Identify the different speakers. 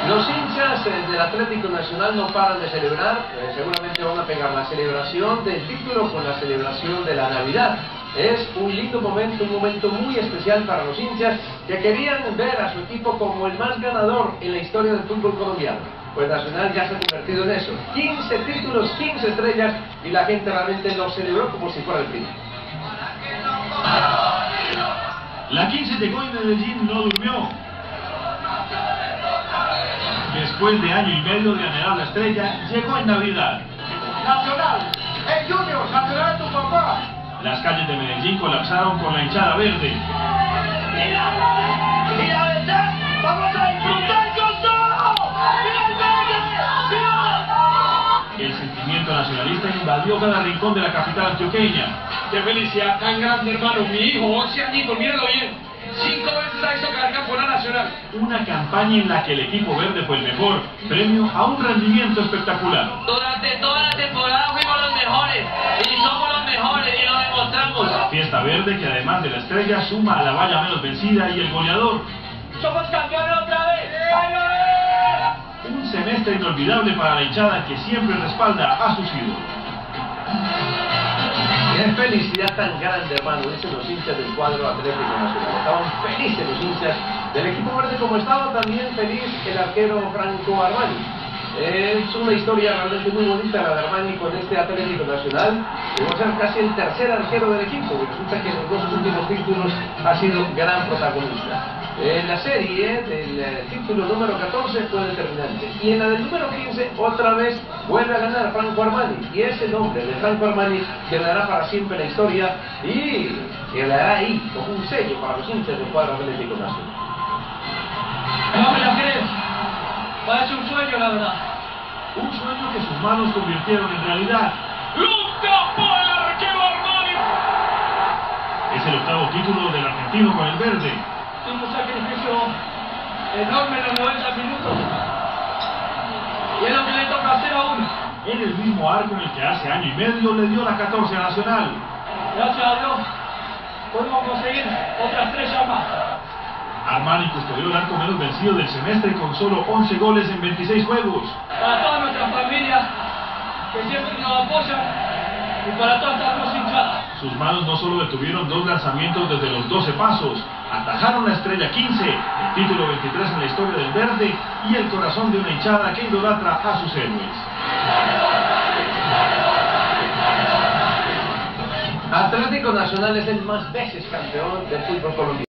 Speaker 1: Los hinchas del Atlético Nacional no paran de celebrar, seguramente van a pegar la celebración del título con la celebración de la Navidad. Es un lindo momento, un momento muy especial para los hinchas que querían ver a su equipo como el más ganador en la historia del fútbol colombiano. Pues Nacional ya se ha convertido en eso, 15 títulos, 15 estrellas, y la gente realmente lo celebró como si fuera el fin.
Speaker 2: La 15 llegó y Medellín no durmió. Después de año y medio de anhelar la estrella, llegó en Navidad.
Speaker 3: Nacional, ¡hey Junior, Nacional es tu papá!
Speaker 2: Las calles de Medellín colapsaron con la hinchada verde.
Speaker 3: ¡Mira verdad! ¡Vamos a disfrutar con todo!
Speaker 2: El sentimiento nacionalista invadió cada rincón de la capital antioqueña.
Speaker 4: ¡Qué felicidad tan grande, hermano! Mi hijo, 11 añitos, míralo bien. 5 veces ha hecho ganar campeonato nacional.
Speaker 2: Una campaña en la que el equipo verde fue el mejor, premio a un rendimiento espectacular.
Speaker 5: Durante toda la temporada fuimos los mejores, y somos los mejores, y lo demostramos.
Speaker 2: Fiesta verde que además de la estrella suma a la valla menos vencida y el goleador.
Speaker 5: ¡Somos campeones otra vez!
Speaker 2: Un semestre inolvidable para la hinchada que siempre respalda a sus ídolos.
Speaker 1: ¡Qué felicidad tan grande, hermano! Dicen los hinchas del cuadro Atlético Nacional. Estaban felices los hinchas del equipo verde, como estaba también feliz el arquero Franco Armani. Es una historia realmente muy bonita la de Armani con este Atlético Nacional. Llegó a ser casi el tercer arquero del equipo, y resulta que en los dos últimos títulos ha sido gran protagonista. En la serie del título número 14 fue determinante, y en la del número 15 otra vez vuelve a ganar Franco Armani, y ese nombre de Franco Armani quedará para siempre en la historia y quedará ahí como un sello para los hinchas del cuadro Atlético Nacional.
Speaker 5: No me la crees, parece un sueño, la verdad.
Speaker 2: Un sueño que sus manos convirtieron en realidad.
Speaker 4: ¡Lo tapó el arquero Armani!
Speaker 2: Es el octavo título del argentino con el verde.
Speaker 5: Tuvo un sacrificio enorme en los 90 minutos. Y es lo que le toca hacer a uno.
Speaker 2: En el mismo arco en el que hace año y medio le dio la 14 a Nacional.
Speaker 5: Gracias a Dios, podemos conseguir otra estrella más.
Speaker 2: Armani custodió el arco menos vencido del semestre con solo 11 goles en 26 juegos.
Speaker 5: Para toda nuestra familia, que siempre nos apoyan, y para todas estas dos hinchadas.
Speaker 2: Sus manos no solo detuvieron 2 lanzamientos desde los 12 pasos, atajaron la estrella 15, el título 23 en la historia del verde y el corazón de una hinchada que idolatra a sus héroes.
Speaker 1: Atlético Nacional es el más veces campeón del fútbol colombiano.